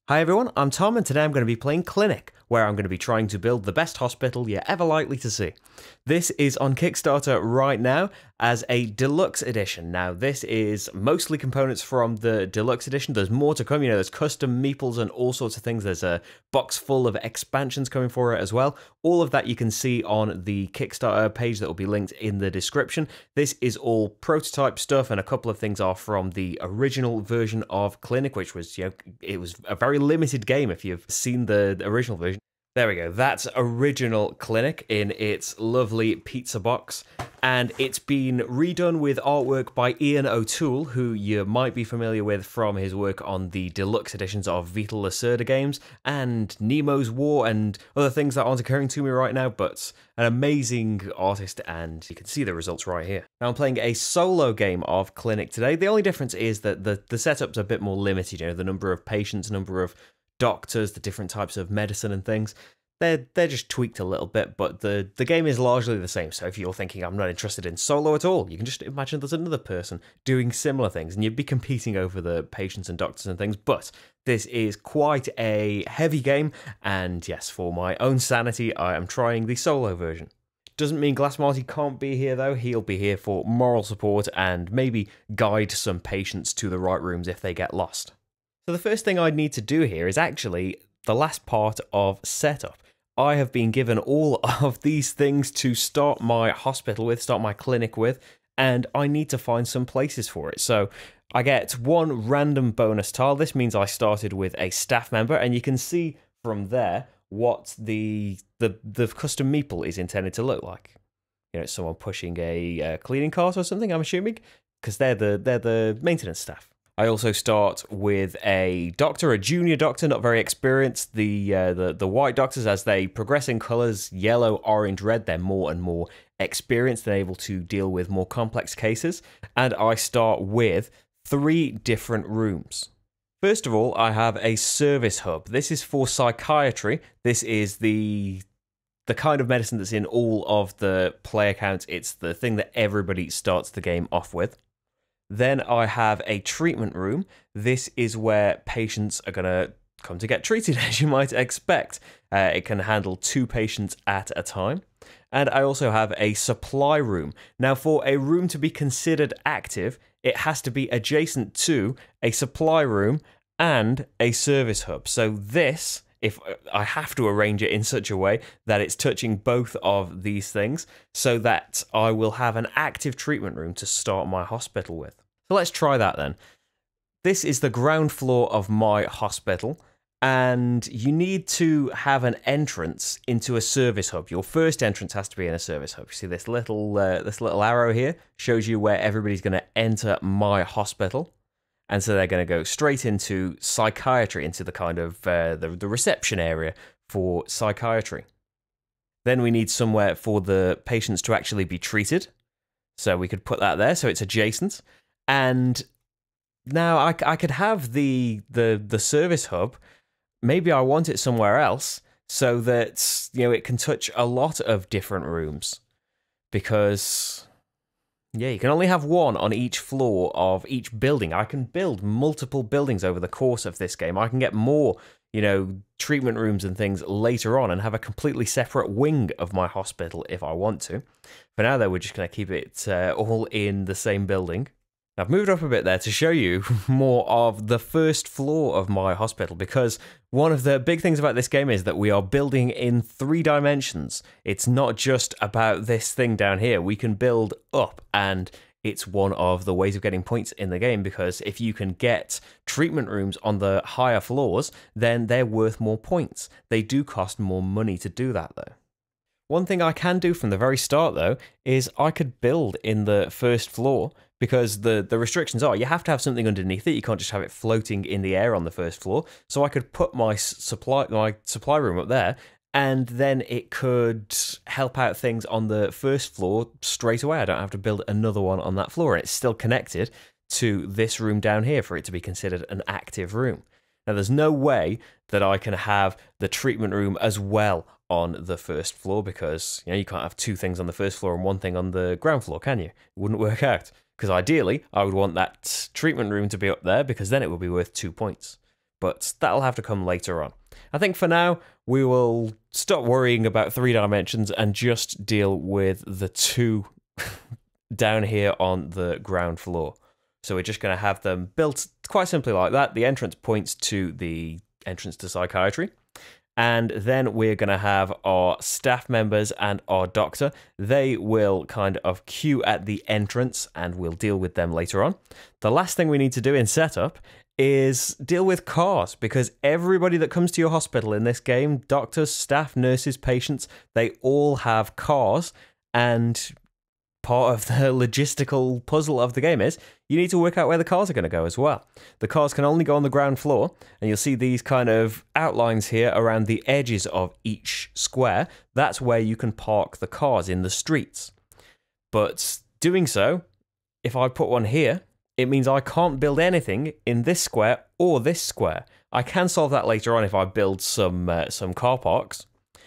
Hi everyone, I'm Tom and today I'm going to be playing Clinic, where I'm going to be trying to build the best hospital you're ever likely to see. This is on Kickstarter right now as a Deluxe Edition. Now this is mostly components from the Deluxe Edition. There's more to come, there's custom meeples and all sorts of things. There's a box full of expansions coming for it as well. All of that you can see on the Kickstarter page that will be linked in the description. This is all prototype stuff and a couple of things are from the original version of Clinic, which was, it was a very limited game if you've seen the original version. There we go, that's original Clinic in its lovely pizza box, and it's been redone with artwork by Ian O'Toole, who you might be familiar with from his work on the deluxe editions of Vital Lacerda games and Nemo's War and other things that aren't occurring to me right now, but an amazing artist, and you can see the results right here. Now I'm playing a solo game of Clinic today. The only difference is that the setup's a bit more limited, the number of patients, number of doctors, the different types of medicine and things. They're just tweaked a little bit, but the game is largely the same. So if you're thinking, I'm not interested in solo at all, you can just imagine there's another person doing similar things, and you'd be competing over the patients and doctors and things. But this is quite a heavy game, and yes, for my own sanity, I am trying the solo version. Doesn't mean Glass Marty can't be here though. He'll be here for moral support and maybe guide some patients to the right rooms if they get lost. So the first thing I need to do here is actually the last part of setup. I have been given all of these things to start my hospital with, start my clinic with, and I need to find some places for it. So I get one random bonus tile. This means I started with a staff member, and you can see from there what the custom meeple is intended to look like. Someone pushing a cleaning cart or something, I'm assuming, because they're the maintenance staff. I also start with a doctor, a junior doctor, not very experienced. The white doctors, as they progress in colours, yellow, orange, red, they're more and more experienced and able to deal with more complex cases. And I start with 3 different rooms. First of all, I have a service hub. This is for psychiatry. This is the kind of medicine that's in all of the play accounts. It's the thing that everybody starts the game off with. Then I have a treatment room. This is where patients are going to come to get treated, as you might expect. It can handle 2 patients at a time. And I also have a supply room. Now, for a room to be considered active, it has to be adjacent to a supply room and a service hub. So this, if I have to arrange it in such a way that it's touching both of these things, so that I will have an active treatment room to start my hospital with. So let's try that then. This is the ground floor of my hospital, and you need to have an entrance into a service hub. Your first entrance has to be in a service hub. You see this little arrow here shows you where everybody's going to enter my hospital. And so they're going to go straight into psychiatry, into the kind of the reception area for psychiatry. Then we need somewhere for the patients to actually be treated. So we could put that there, so it's adjacent. And now I could have the service hub. Maybe I want it somewhere else so that it can touch a lot of different rooms, because yeah, you can only have one on each floor of each building. I can build multiple buildings over the course of this game. I can get more, treatment rooms and things later on and have a completely separate wing of my hospital if I want to. For now, though, we're just going to keep it all in the same building. I've moved up a bit there to show you more of the first floor of my hospital, because one of the big things about this game is that we are building in 3 dimensions. It's not just about this thing down here. We can build up, and it's one of the ways of getting points in the game, because if you can get treatment rooms on the higher floors, then they're worth more points. They do cost more money to do that, though. One thing I can do from the very start, though, is I could build in the first floor, because the restrictions are you have to have something underneath it. You can't just have it floating in the air on the first floor. So I could put my supply room up there, and then it could help out things on the first floor straight away. I don't have to build another one on that floor, and it's still connected to this room down here for it to be considered an active room. Now, there's no way that I can have the treatment room as well on the first floor, because you can't have 2 things on the first floor and 1 thing on the ground floor, can you? It wouldn't work out. Because ideally, I would want that treatment room to be up there, because then it would be worth 2 points. but that'll have to come later on. I think for now, we will stop worrying about 3 dimensions and just deal with the 2 down here on the ground floor. So we're just going to have them built quite simply like that. The entrance points to the entrance to psychiatry. And then we're going to have our staff members and our doctor. They will kind of queue at the entrance, and we'll deal with them later on. The last thing we need to do in setup is deal with cars, because everybody that comes to your hospital in this game, doctors, staff, nurses, patients, they all have cars, and part of the logistical puzzle of the game is you need to work out where the cars are going to go as well. The cars can only go on the ground floor, and you'll see these kind of outlines here around the edges of each square. That's where you can park the cars in the streets. But doing so, if I put one here, it means I can't build anything in this square or this square. I can solve that later on if I build some car parks,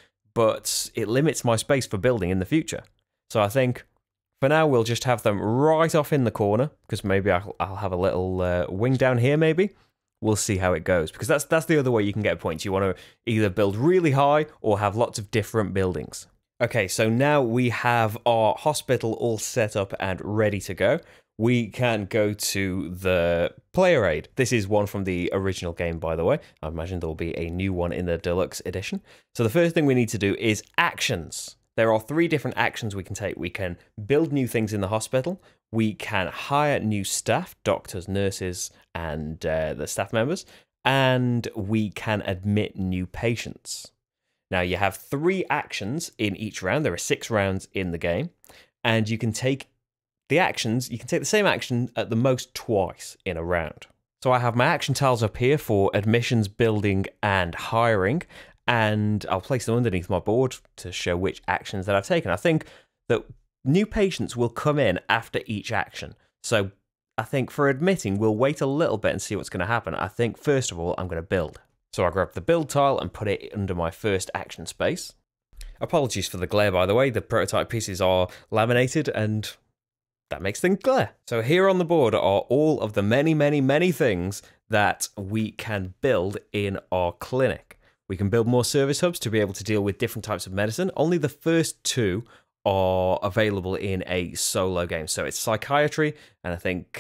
but it limits my space for building in the future. So I think for now, we'll just have them right off in the corner, because maybe I'll have a little wing down here, maybe. We'll see how it goes, because that's the other way you can get points. You want to either build really high or have lots of different buildings. Okay, so now we have our hospital all set up and ready to go. We can go to the player aid. This is one from the original game, by the way. I imagine there will be a new one in the Deluxe Edition. So the first thing we need to do is actions. There are 3 different actions we can take. We can build new things in the hospital. We can hire new staff, doctors, nurses, and the staff members. And we can admit new patients. Now, you have 3 actions in each round. There are 6 rounds in the game. And you can take the actions, you can take the same action at the most twice in a round. So I have my action tiles up here for admissions, building, and hiring. And I'll place them underneath my board to show which actions that I've taken. I think that new patients will come in after each action. So I think for admitting, we'll wait a little bit and see what's going to happen. I think, first of all, I'm going to build. So I grab the build tile and put it under my first action space. Apologies for the glare, by the way. The prototype pieces are laminated and that makes things glare. So here on the board are all of the many, many, many things that we can build in our clinic. We can build more service hubs to be able to deal with different types of medicine. Only the first 2 are available in a solo game. So it's psychiatry, and I think,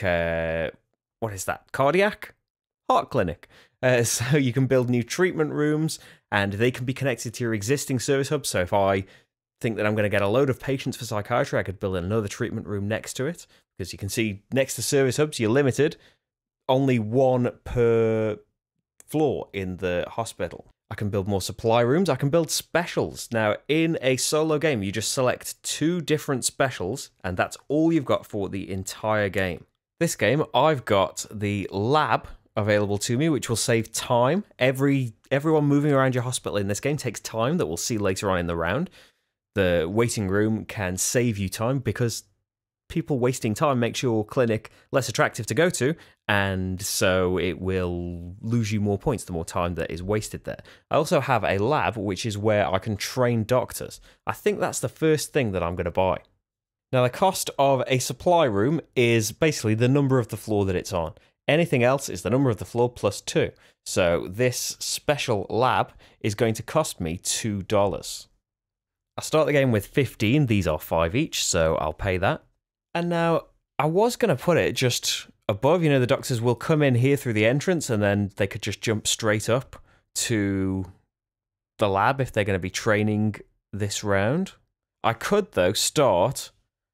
what is that? Cardiac? Heart clinic. So you can build new treatment rooms, and they can be connected to your existing service hubs. So if I think that I'm going to get a load of patients for psychiatry, I could build another treatment room next to it. Because you can see next to service hubs, you're limited. Only 1 per floor in the hospital. I can build more supply rooms. I can build specials. Now, in a solo game, you just select 2 different specials, and that's all you've got for the entire game. This game, I've got the lab available to me, which will save time. Everyone moving around your hospital in this game takes time that we'll see later on in the round. The waiting room can save you time, because people wasting time makes your clinic less attractive to go to, and so it will lose you more points the more time that is wasted there. I also have a lab, which is where I can train doctors. I think that's the first thing that I'm going to buy. Now, the cost of a supply room is basically the number of the floor that it's on. Anything else is the number of the floor plus 2. So this special lab is going to cost me $2. I start the game with 15. These are 5 each, so I'll pay that. And now, I was going to put it just above. You know, the doctors will come in here through the entrance, and then they could just jump straight up to the lab if they're going to be training this round. I could, though, start,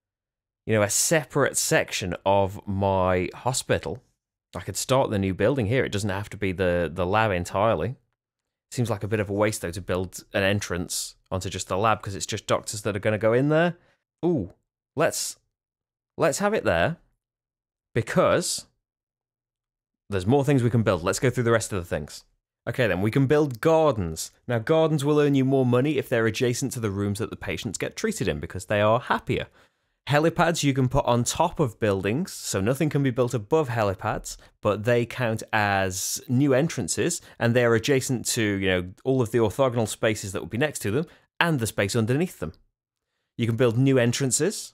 a separate section of my hospital. I could start the new building here. It doesn't have to be the lab entirely. Seems like a bit of a waste, though, to build an entrance onto just the lab, because it's just doctors that are going to go in there. Ooh, let's have it there, because there's more things we can build. Let's go through the rest of the things. Okay, then, we can build gardens. Now, gardens will earn you more money if they're adjacent to the rooms that the patients get treated in, because they are happier. Helipads you can put on top of buildings, so nothing can be built above helipads, but they count as new entrances, and they're adjacent to, all of the orthogonal spaces that will be next to them, and the space underneath them. You can build new entrances.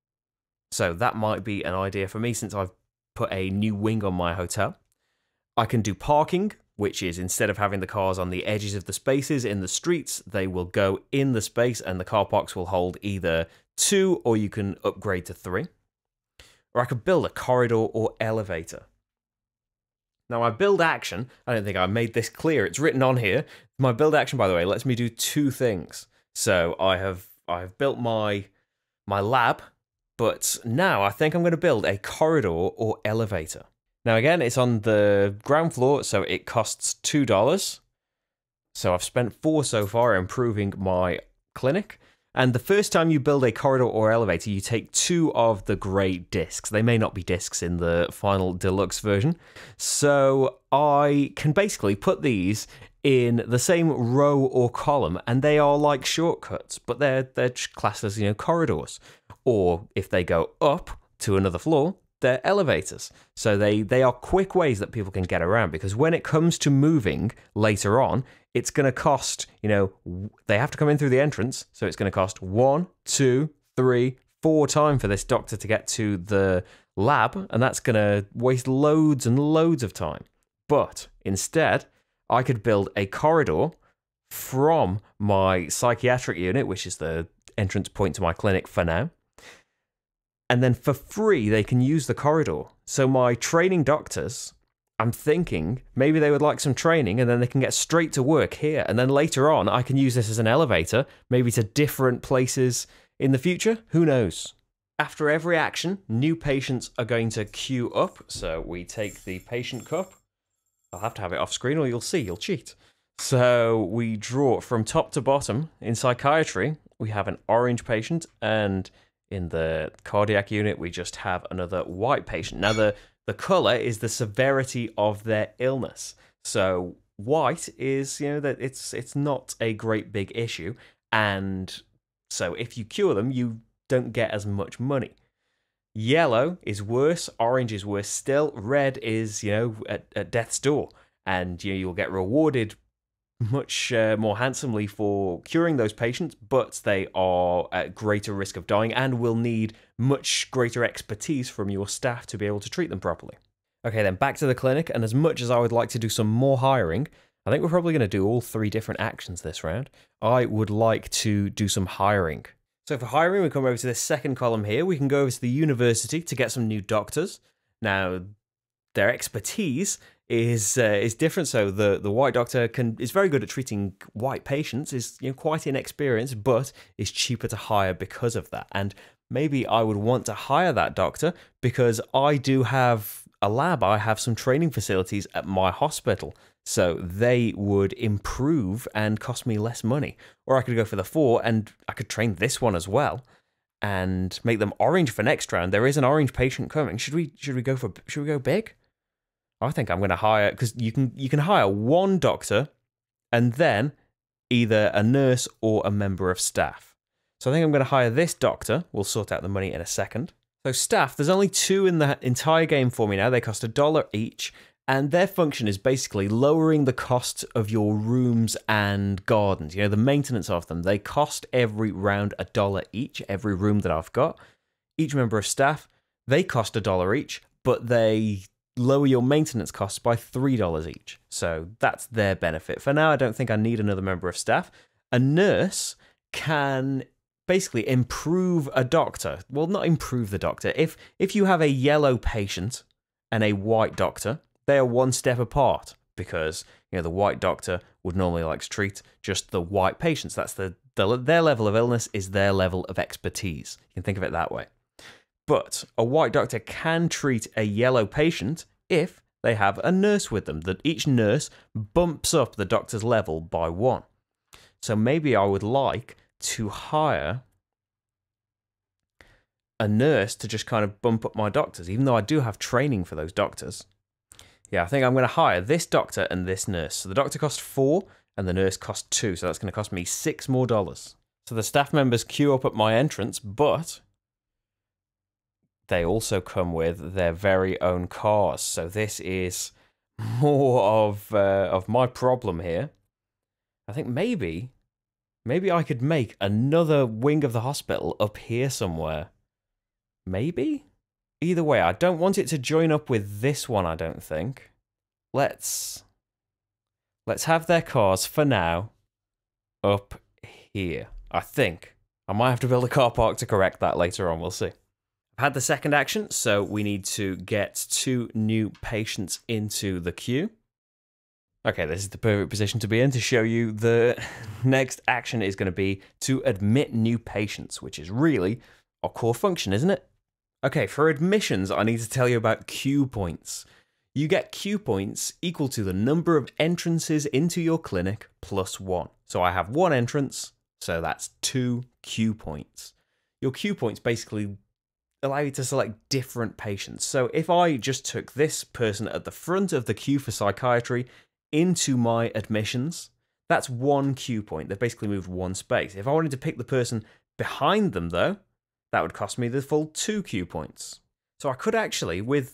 So that might be an idea for me, since I've put a new wing on my hotel. I can do parking. which is instead of having the cars on the edges of the spaces in the streets, they will go in the space and the car parks will hold either 2 or you can upgrade to 3. Or I could build a corridor or elevator. Now, my build action, I don't think I made this clear, it's written on here. My build action, by the way, lets me do 2 things. So I've built my lab, but now I think I'm going to build a corridor or elevator. Now again, it's on the ground floor, so it costs $2. So I've spent 4 so far improving my clinic. And the first time you build a corridor or elevator, you take 2 of the grey discs. They may not be discs in the final deluxe version. So I can basically put these in the same row or column, and they are like shortcuts, but they're classed as, corridors. Or if they go up to another floor, they're elevators. So they are quick ways that people can get around, because when it comes to moving later on, it's going to cost, they have to come in through the entrance, so it's going to cost 1, 2, 3, 4 time for this doctor to get to the lab, and that's going to waste loads and loads of time. But instead, I could build a corridor from my psychiatric unit, which is the entrance point to my clinic for now, and then for free, they can use the corridor. So my training doctors, I'm thinking maybe they would like some training and then they can get straight to work here. And then later on, I can use this as an elevator, maybe to different places in the future. Who knows? After every action, new patients are going to queue up. So we take the patient cup. I'll have to have it off screen or you'll see, you'll cheat. So we draw from top to bottom. In psychiatry, we have an orange patient, and in the cardiac unit, we just have another white patient. Now, the color is the severity of their illness. So white is, that it's not a great big issue. And so if you cure them, you don't get as much money. Yellow is worse. Orange is worse still. Red is, at death's door. And you'll get rewarded much more handsomely for curing those patients, but they are at greater risk of dying and will need much greater expertise from your staff to be able to treat them properly. Okay, then back to the clinic, and as much as I would like to do some more hiring, I think we're probably going to do all 3 different actions this round. I would like to do some hiring. So for hiring, we come over to this second column here. We can go over to the university to get some new doctors. Now, their expertise is different. So the white doctor is very good at treating white patients, is quite inexperienced, but is cheaper to hire because of that. And maybe I would want to hire that doctor because I do have a lab. I have some training facilities at my hospital, so they would improve and cost me less money. Or I could go for the 4 and I could train this one as well and make them orange for next round. There is an orange patient coming. Should we go big? I think I'm going to hire, because you can hire 1 doctor and then either a nurse or a member of staff. So I think I'm going to hire this doctor. We'll sort out the money in a second. So staff, there's only 2 in the entire game for me now. They cost $1 each, and their function is basically lowering the cost of your rooms and gardens. The maintenance of them. They cost every round $1 each, every room that I've got. Each member of staff, they cost $1 each, but they lower your maintenance costs by $3 each. So that's their benefit. For now, I don't think I need another member of staff. A nurse can basically improve a doctor. Well, not improve the doctor. If you have a yellow patient and a white doctor, they are 1 step apart, because the white doctor would normally like to treat just the white patients. That's their level of illness is their level of expertise. You can think of it that way. But a white doctor can treat a yellow patient if they have a nurse with them. That each nurse bumps up the doctor's level by 1. So maybe I would like to hire a nurse to just kind of bump up my doctors, even though I do have training for those doctors. Yeah, I think I'm going to hire this doctor and this nurse. So the doctor costs 4 and the nurse costs 2, so that's going to cost me $6 more. So the staff members queue up at my entrance, but they also come with their very own cars. So this is more of my problem here. I think maybe I could make another wing of the hospital up here somewhere. Maybe? Either way, I don't want it to join up with this one, I don't think. Let's Let's have their cars for now up here. I think. I might have to build a car park to correct that later on. We'll see. I've had the second action, so we need to get 2 new patients into the queue. Okay, this is the perfect position to be in to show you the next action is going to be to admit new patients, which is really our core function, isn't it? Okay, for admissions, I need to tell you about queue points. You get queue points equal to the number of entrances into your clinic plus 1. So I have 1 entrance, so that's 2 queue points. Your queue points basically allow you to select different patients. So if I just took this person at the front of the queue for psychiatry into my admissions, that's 1 queue point. They've basically moved 1 space. If I wanted to pick the person behind them, though, that would cost me the full 2 queue points. So I could actually, with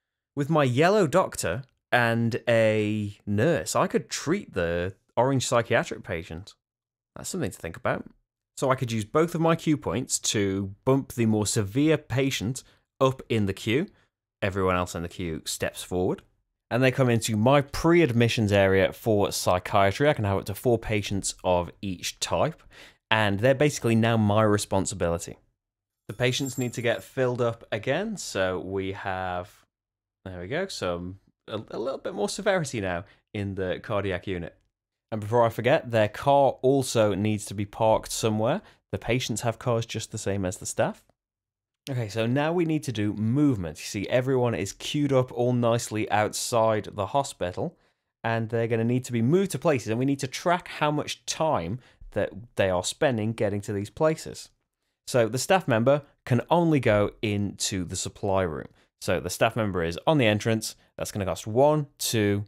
my yellow doctor and a nurse, I could treat the orange psychiatric patient. That's something to think about. So I could use both of my queue points to bump the more severe patient up in the queue. Everyone else in the queue steps forward. And they come into my pre-admissions area for psychiatry. I can have up to 4 patients of each type. And they're basically now my responsibility. The patients need to get filled up again. So we have, there we go, a little bit more severity now in the cardiac unit. And before I forget, their car also needs to be parked somewhere. The patients have cars just the same as the staff. Okay, so now we need to do movement. You see, everyone is queued up all nicely outside the hospital, and they're going to need to be moved to places, and we need to track how much time that they are spending getting to these places. So the staff member can only go into the supply room. So the staff member is on the entrance. That's going to cost 1, 2,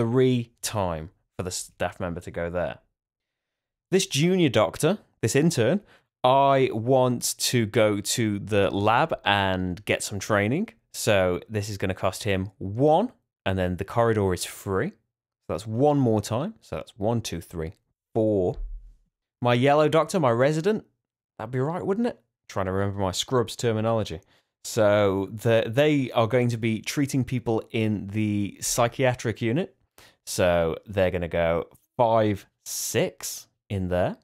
3 time for the staff member to go there. This junior doctor, this intern, I want to go to the lab and get some training. So this is going to cost him 1, and then the corridor is free. So that's 1 more time. So that's 1, 2, 3, 4. My yellow doctor, my resident, that'd be right, wouldn't it? Trying to remember my Scrubs terminology. So they are going to be treating people in the psychiatric unit. So they're going to go 5, 6 in there.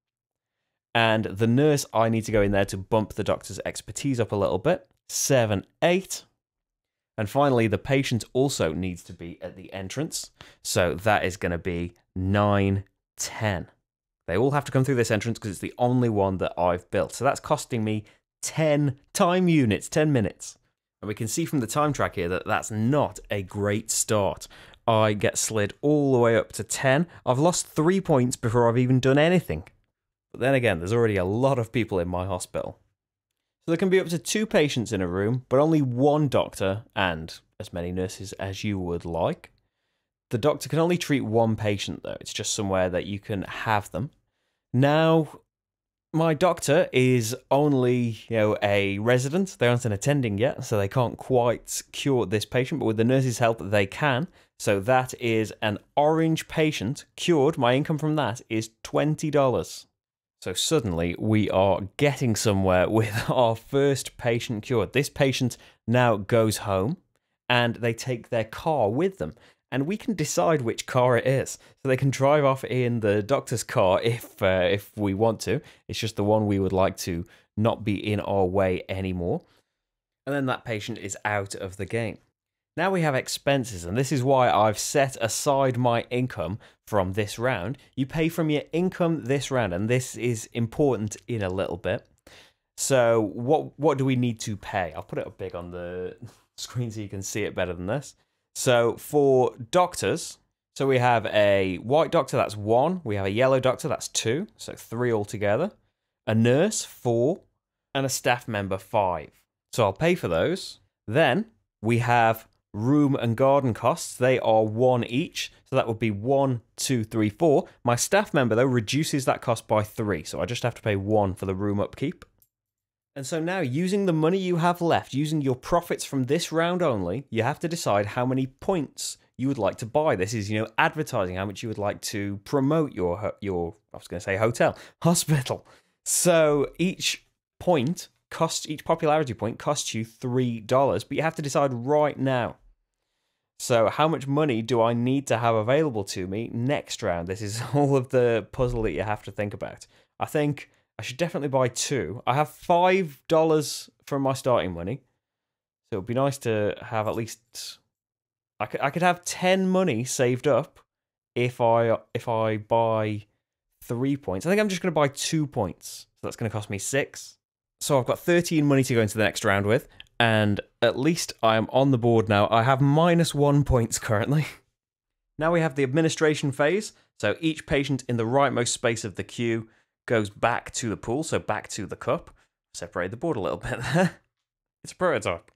And the nurse, I need to go in there to bump the doctor's expertise up a little bit. 7, 8. And finally, the patient also needs to be at the entrance. So that is going to be 9, 10. They all have to come through this entrance because it's the only one that I've built. So that's costing me 10 time units, 10 minutes. And we can see from the time track here that that's not a great start. I get slid all the way up to 10. I've lost 3 points before I've even done anything. But then again, there's already a lot of people in my hospital. So there can be up to 2 patients in a room, but only 1 doctor and as many nurses as you would like. The doctor can only treat 1 patient, though. It's just somewhere that you can have them. Now, my doctor is only, a resident. They aren't an attending yet, so they can't quite cure this patient, but with the nurse's help, they can. So that is an orange patient cured. My income from that is $20. So suddenly, we are getting somewhere with our first patient cured. This patient now goes home, and they take their car with them. And we can decide which car it is. So they can drive off in the doctor's car if we want to. It's just the one we would like to not be in our way anymore. And then that patient is out of the game. Now we have expenses, and this is why I've set aside my income from this round. You pay from your income this round, and this is important in a little bit. So what do we need to pay? I'll put it up big on the screen so you can see it better than this. So for doctors, so we have a white doctor, that's 1. We have a yellow doctor, that's 2. So 3 altogether. A nurse, 4. And a staff member, 5. So I'll pay for those. Then we have room and garden costs. They are 1 each. So that would be 1, 2, 3, 4. My staff member, though, reduces that cost by 3. So I just have to pay 1 for the room upkeep. And so now, using the money you have left, using your profits from this round only, you have to decide how many points you would like to buy. This is, advertising, how much you would like to promote your I was going to say hospital. So each popularity point costs you $3, but you have to decide right now. So how much money do I need to have available to me next round? This is all of the puzzle that you have to think about. I think I should definitely buy 2. I have $5 from my starting money. So it would be nice to have at least... I could have 10 money saved up if I buy 3 points. I think I'm just going to buy 2 points. So that's going to cost me 6. So I've got 13 money to go into the next round with. And at least I am on the board now. I have -1 points currently. Now we have the administration phase. So each patient in the rightmost space of the queue goes back to the pool, so back to the cup. Separate the board a little bit there. It's a prototype.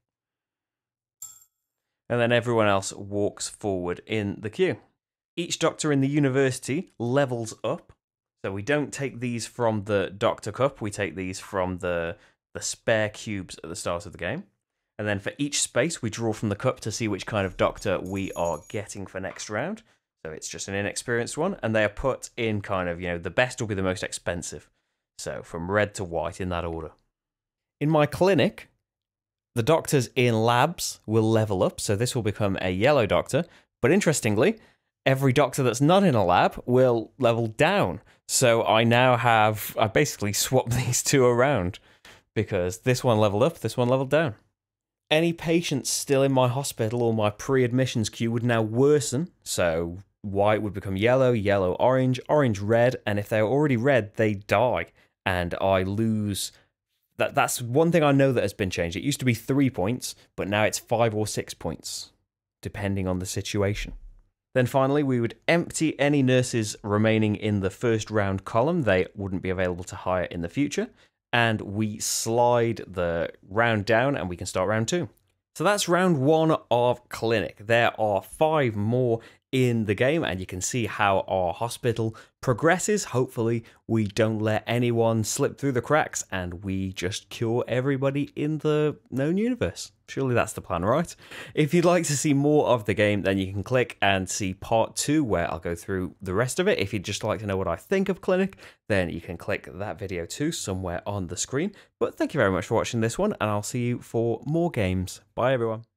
And then everyone else walks forward in the queue. Each doctor in the university levels up. So we don't take these from the doctor cup, we take these from the spare cubes at the start of the game. And then for each space, we draw from the cup to see which kind of doctor we are getting for next round. So it's just an inexperienced one, and they are put in kind of, the best will be the most expensive. So from red to white in that order. In my clinic, the doctors in labs will level up, so this will become a yellow doctor. But interestingly, every doctor that's not in a lab will level down. So I basically swapped these two around, because this one leveled up, this one leveled down. Any patients still in my hospital or my pre-admissions queue would now worsen, so white would become yellow, yellow orange, orange red, and if they're already red, they die, and I lose. That's one thing I know that has been changed. It used to be 3 points, but now it's 5 or 6 points, depending on the situation. Then finally, we would empty any nurses remaining in the first round column. They wouldn't be available to hire in the future. And we slide the round down and we can start round 2. So that's round 1 of Clinic. There are 5 more in the game, and you can see how our hospital progresses. Hopefully we don't let anyone slip through the cracks and we just cure everybody in the known universe. Surely that's the plan, right? If you'd like to see more of the game, then you can click and see part 2 where I'll go through the rest of it. If you'd just like to know what I think of Clinic, then you can click that video too somewhere on the screen. But thank you very much for watching this one, and I'll see you for more games. Bye everyone.